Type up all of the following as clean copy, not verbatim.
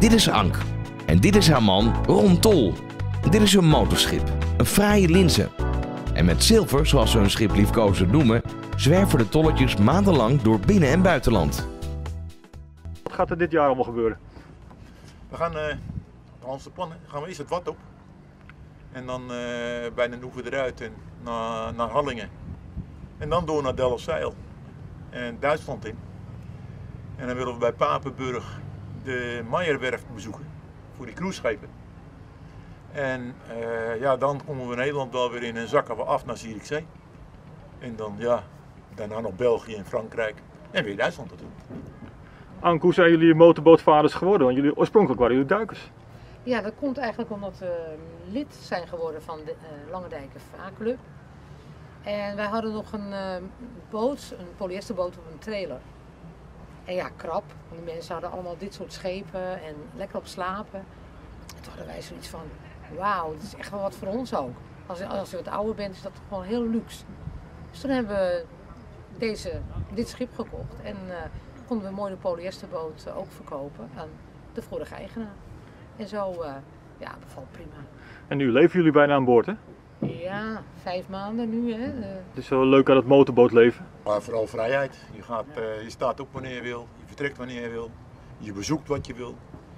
Dit is Ank. En dit is haar man Ron Tol. Dit is een motorschip. Een fraaie linzen. En met zilver, zoals ze hun schip liefkozend noemen, zwerven de tolletjes maandenlang door binnen- en buitenland. Wat gaat er dit jaar allemaal gebeuren? We gaan onze plannen gaan we eerst het Wad op. En dan bij de Oever eruit en naar Hallingen. En dan door naar Delfzijl en Duitsland in. En dan willen we bij Papenburg de Meierwerft bezoeken voor die cruiseschepen. En ja, dan komen we Nederland wel weer in en zakken we af naar Zierikzee. En dan ja, daarna nog België en Frankrijk en weer Duitsland naartoe. Ank, hoe zijn jullie motorbootvaders geworden? Want oorspronkelijk waren jullie duikers. Ja, dat komt eigenlijk omdat we lid zijn geworden van de Langendijker Vaarclub. En wij hadden nog een boot, een polyesterboot op een trailer. En ja, krap, want die mensen hadden allemaal dit soort schepen en lekker op slapen. En toen hadden wij zoiets van, wauw, dit is echt wel wat voor ons ook. Als je wat ouder bent is dat gewoon heel luxe. Dus toen hebben we dit schip gekocht en konden we mooi de polyesterboot ook verkopen aan de vorige eigenaar. En zo, ja, bevalt prima. En nu leven jullie bijna aan boord, hè? Ja, 5 maanden nu, hè. Het is wel leuk aan het motorbootleven. Maar vooral vrijheid. Je staat op wanneer je wil, je vertrekt wanneer je wil, je bezoekt wat je wil.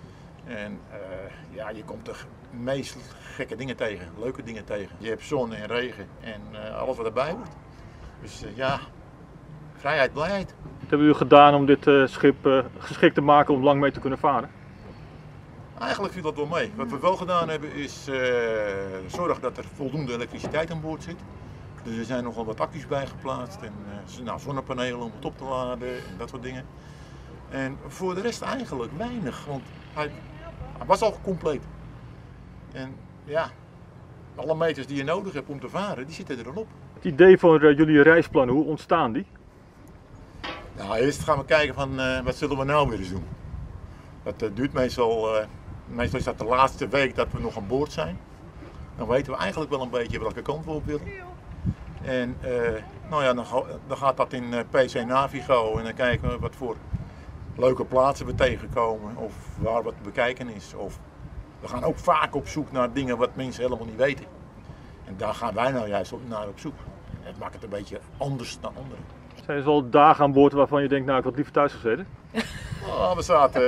En ja, je komt er meest gekke dingen tegen, leuke dingen tegen. Je hebt zon en regen en alles wat erbij hoort. Dus ja, vrijheid, blijheid. Wat hebben jullie gedaan om dit schip geschikt te maken om lang mee te kunnen varen? Eigenlijk viel dat wel mee. Wat we wel gedaan hebben is zorgen dat er voldoende elektriciteit aan boord zit. Dus er zijn nogal wat accu's bij geplaatst en zonnepanelen om het op te laden en dat soort dingen. En voor de rest eigenlijk weinig, want hij was al compleet. En ja, alle meters die je nodig hebt om te varen, die zitten er al op. Het idee van jullie reisplannen, hoe ontstaan die? Nou, eerst gaan we kijken van wat zullen we nou weer eens doen. Dat duurt meestal is dat de laatste week dat we nog aan boord zijn. Dan weten we eigenlijk wel een beetje welke kant we op willen. En nou ja, dan gaat dat in PC Navigo en dan kijken we wat voor leuke plaatsen we tegenkomen of waar wat te bekijken is. Of we gaan ook vaak op zoek naar dingen wat mensen helemaal niet weten. En daar gaan wij nou juist naar op zoek. En dat maakt het een beetje anders dan anderen. Zijn er wel dagen aan boord waarvan je denkt, nou ik had liever thuis gezeten? Oh, we zaten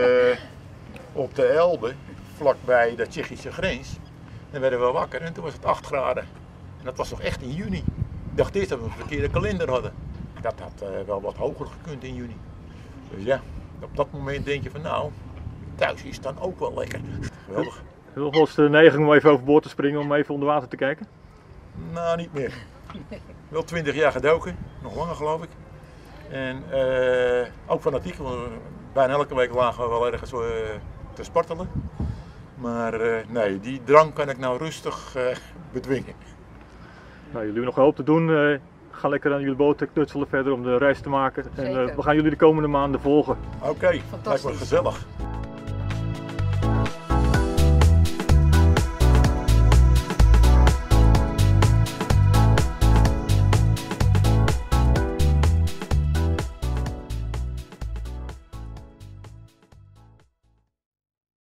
op de Elbe, vlakbij de Tsjechische grens. Dan werden we wakker en toen was het 8 graden. En dat was toch echt in juni. Ik dacht eerst dat we een verkeerde kalender hadden. Dat had wel wat hoger gekund in juni. Dus ja, op dat moment denk je van nou, thuis is het dan ook wel lekker. Geweldig. Heb je nog wel eens de neiging om even overboord te springen om even onder water te kijken? Nou, niet meer. Wel 20 jaar gedoken, nog langer geloof ik. En ook fanatiek, want bijna elke week lagen we wel ergens te spartelen. Maar nee, die drang kan ik nou rustig bedwingen. Nou, jullie hebben nog een hoop te doen. Ga lekker aan jullie boot knutselen verder om de reis te maken. En Zeker. we gaan jullie de komende maanden volgen. Oké, lijkt me gezellig.